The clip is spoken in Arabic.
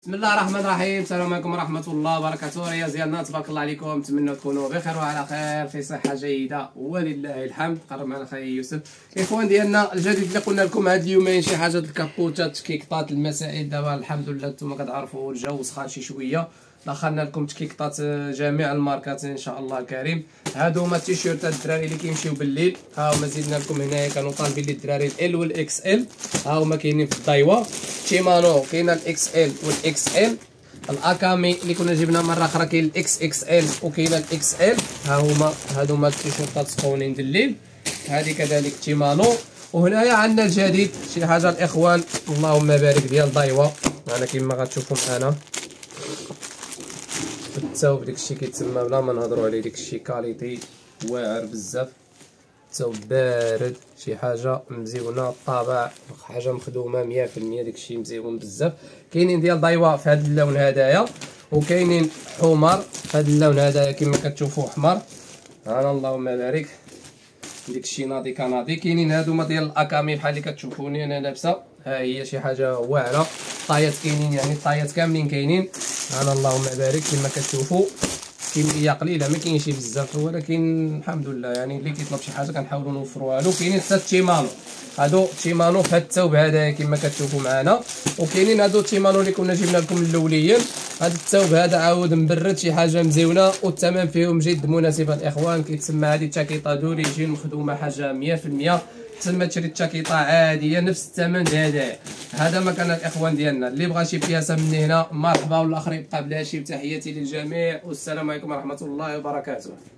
بسم الله الرحمن الرحيم. السلام عليكم ورحمه الله وبركاته. رياض ديالنا تبارك الله عليكم، نتمنى تكونوا بخير وعلى خير في صحه جيده ولله الحمد. قرب معنا خويا يوسف. الاخوان ديالنا الجديد اللي قلنا لكم هاد اليومين شي حاجه الكابوتات تكيكطات المسائل. دابا الحمد لله نتوما كتعرفوا الجو سخان شي شويه، دخلنا لكم تكيكطات جميع الماركات ان شاء الله الكريم. هادو هما التيشيرتات الدراري اللي كيمشيو بالليل. ها هما زيدنا لكم هنايا، كانوا طالبين لي الدراري ال والاكس ال. ها هما كاينين في الدايوا. شيمانو كاينه الاكس ال والاكس ال. الاكامي اللي كنا جبنا مره اخرى كاين الاكس اكس ال وكاينه الاكس ال. ها هما هادو هما التيشيرتات سخونين الليل. هذه كذلك شيمانو. وهنايا عندنا الجديد شي حاجه الاخوان اللهم بارك ديال دايوا. انا كما غتشوفوا معنا الثوب داكشي كيتسمى بلا ما نهضروا عليه، داكشي كاليتي واعر بزاف، ثوب بارد، شي حاجه مزيونه، الطابع حاجه مخدومه 100%، داكشي مزيون بزاف. كاينين ديال دايوا في هذا اللون هدايا، وكاينين حمر في هذا اللون هدايا كما كتشوفوا حمر. انا اللهم بارك داكشي ناضي كناضي. كاينين هادوما ديال الاكامي بحال اللي كتشوفوني انا لابسه، ها هي شي حاجه واعره. الطايات كاينين، يعني الطايات كاملين كاينين. انا اللهم بارك كما كتشوفوا. كميه قليله ما كاينش بزاف، ولكن الحمد لله يعني اللي كيطلب شي حاجه كنحاولوا نوفروها له. كاينين حتى التيمانو، هادو تيمانو في هاد الثوب هذايا كما كتشوفوا معنا. وكاينين هادو التيمانو اللي كنا جبنا لكم الاوليين. هاد الثوب هذا عاود مبرد، شي حاجه مزيونه، والثمن فيهم جد مناسب الاخوان. كيتسمى هذه التاكيطه دوريجين مخدومه حاجه 100%. تسمى تشري التاكيطه عاديه نفس الثمن هذا مكان الاخوان ديالنا. اللي بغى شي بياسه من هنا مرحبا، والاخر يبقى بلاشي. تحياتي للجميع والسلام عليكم ورحمه الله وبركاته.